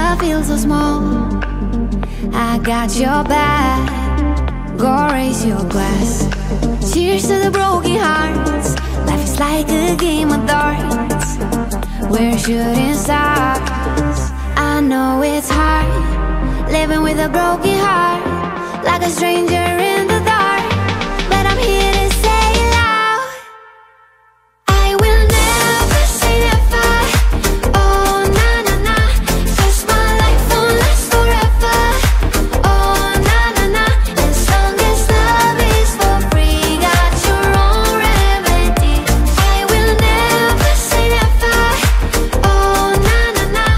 I feel so small. I got your back. Go raise your glass. Cheers to the broken hearts. Life is like a game of darts. We're shooting stars. I know it's hard living with a broken heart, like a stranger in the dark. But I'm here to say it loud. I will never say never. Oh na na na, 'cause my life won't last forever. Oh na na na, as long as love is for free, got your own remedy. I will never say never. Oh na na na.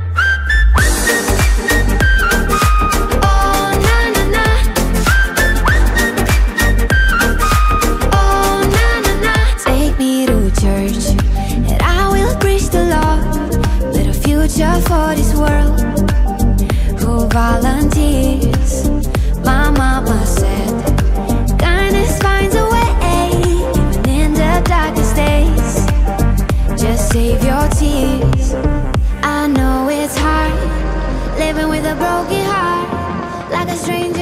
Oh na na na. Oh na na na. Take me to church and I will preach the Lord. With a future for this world. Who volunteers? My mama said kindness finds a way, even in the darkest days. Just save your tears. I know it's hard living with a broken heart, like a stranger